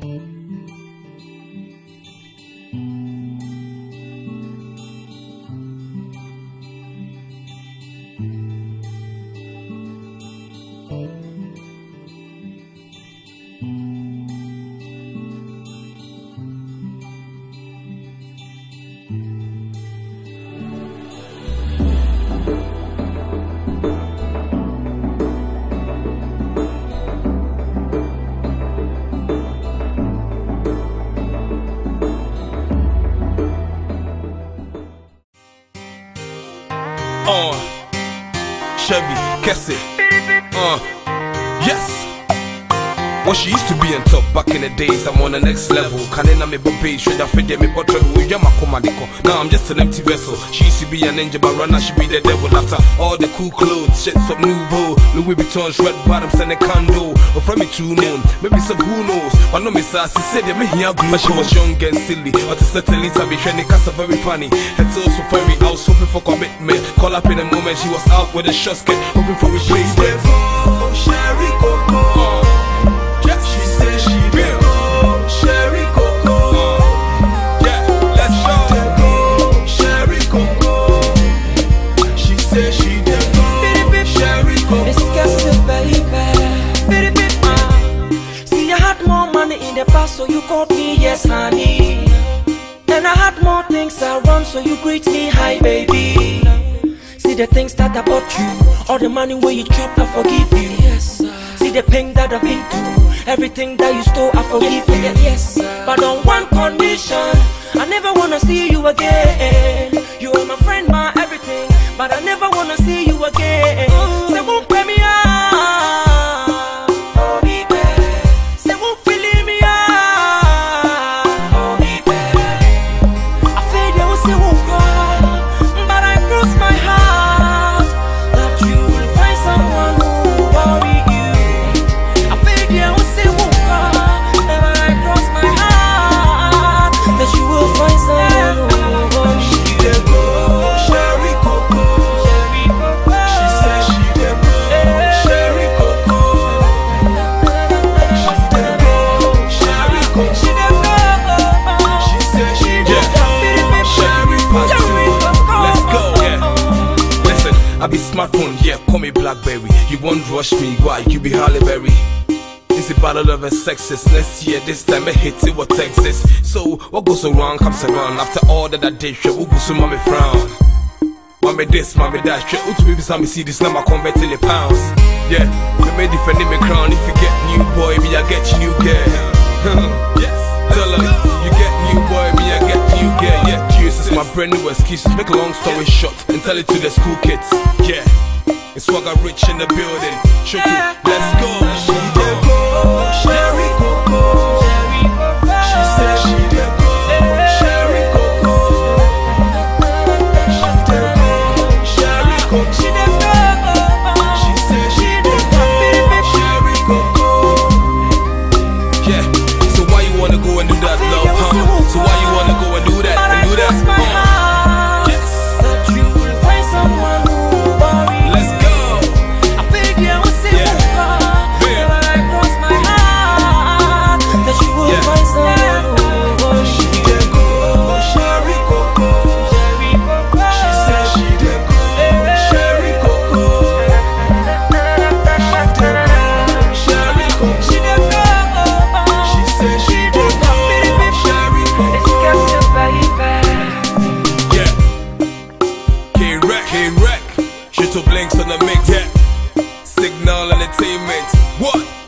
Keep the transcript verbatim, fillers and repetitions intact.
Uh, Chevy, Kessie, uh, yes. When she used to be on top back in the days, I'm on the next level. Can't me baby, should I feed me but now I'm just an empty vessel. She used to be an angel, but right now she be the devil. After all the cool clothes, shit some new bow, Louis Vuitton's red bottoms and a candle. Or from me too known, maybe some who knows. I know me sassy said they me here, but she was young and silly. Or to settle it, I be training cause very funny. Her toes so fairy, I was hoping for commitment. Call up in a moment, she was out with a shot skate, hoping for replacement. Sherry Coco. So you called me, yes honey. And I had more things around, so you greet me, hi baby. See the things that I bought you, all the money where you chopped, I forgive you. Yes, see the pain that I've been through, everything that you stole, I forgive you. Yes, but on one condition, I never wanna see you again. You are my friend, my everything, but I never wanna see you again. Say won't pay me out. I be smartphone, yeah, call me Blackberry. You won't rush me, why? You be Halle Berry. It's a battle of a sexes. Next year, this time I hit it with Texas. So, what goes around comes around. After all that I did, who goes to mommy frown? Mommy this, mommy that. Straight out to baby, some see this number convert to the pounds. Yeah, we may defend me crown. If you get new boy, me I get new girl. Yes, tell her, you get new boy, me I get new girl. Yeah, Jesus, my brand new excuses. Make a long story short and tell it to the school kids. Yeah, it's swagger rich in the building. Shoot it, let's go. She dey go, Sherry Coco. She said she dey go, Sherry Coco. She dey go, Sherry Coco. She dey go, she said she dey go, Sherry Coco. Yeah, so why you wanna go and do that, love, huh? So why you wanna go and do that and do that? Huh? Blinks on the mix, yeah. Signal entertainment. What?